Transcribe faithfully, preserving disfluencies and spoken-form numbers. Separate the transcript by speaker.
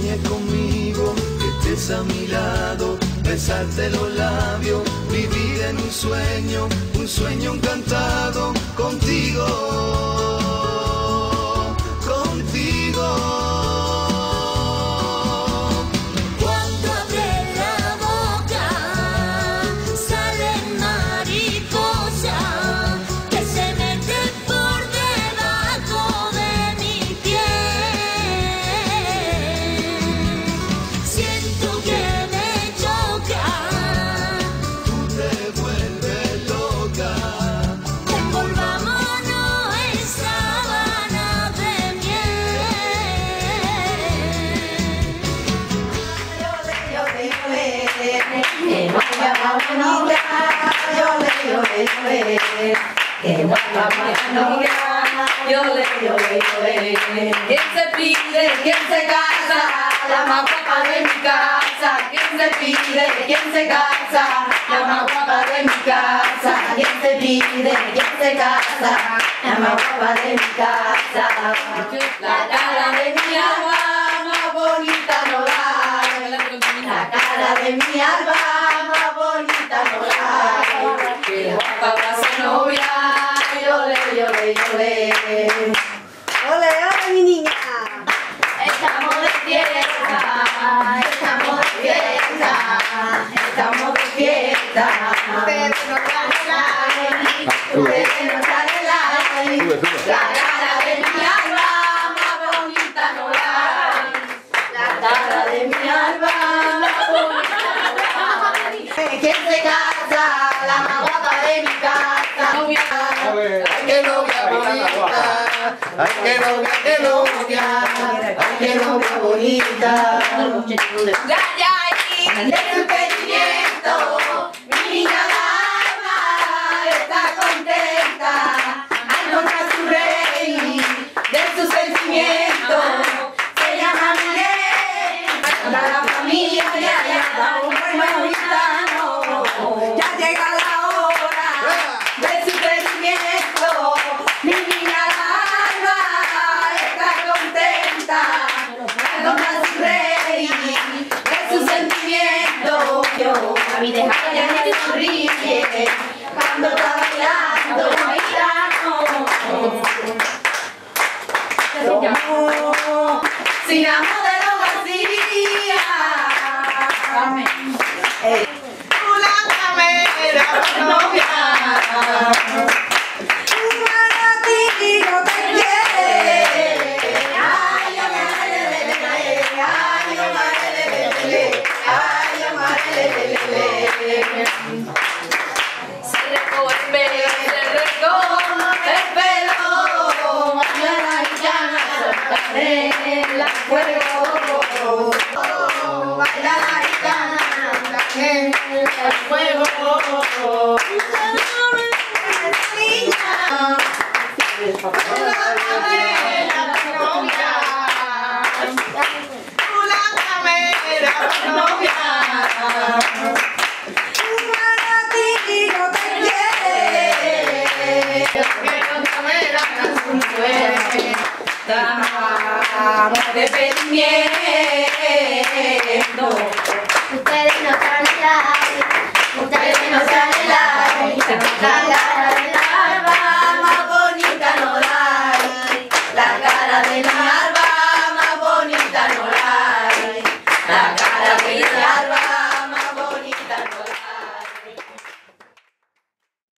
Speaker 1: sueñes conmigo, que estés a mi lado, besarte los labios, vivir en un sueño, un sueño encantado contigo, contigo.
Speaker 2: Que guapa novia, yole, yole, yole. ¿Quién se pide? ¿Quién se casa? La más guapa de mi casa. ¿Quién se pide? ¿Quién se casa? La más guapa de mi casa. ¿Quién se pide? ¿Quién se casa? La más guapa de mi casa. La cara de mi alma más bonita no la hay. La cara de mi alma más bonita no la hay. Que guapa va a ser novia. Yole, yole, yole.
Speaker 3: Ole, ole, mi niña.
Speaker 2: Estamos de fiesta, estamos de fiesta, estamos de fiesta. Ustedes no salen like, ustedes no salen like. La cara de mi alma más bonita no la hay. La cara de mi alma más bonita no la hay. ¿Quién se casa? La más guapa de mi casa.
Speaker 1: Ay, qué novia bonita, ay, qué novia, qué novia, ay, qué novia bonita.
Speaker 2: Ya, ya, y de su pedimiento, mi niña alma está contenta al encontrar su rey, de su sentimiento, se llama Miguel, para la familia de allá, un buen gitano, ya llega la hora de su pedimiento, mi niña alma está contenta al encontrar su rey, de su sentimiento. Yo, a mi dejar ya me sonríe cuando está bailando, bailando. Sin amor de lo vacía. Una camera novia. Un manatito te quiere. Ay, se recoge el pelo, se recoge el pelo, mañana y ya soltaré el fuego. Baila la gitana, en el fuego. Niña, una camera novia, una camera novia. Estamos de pedimiento. Ustedes no salen like, ustedes no salen like.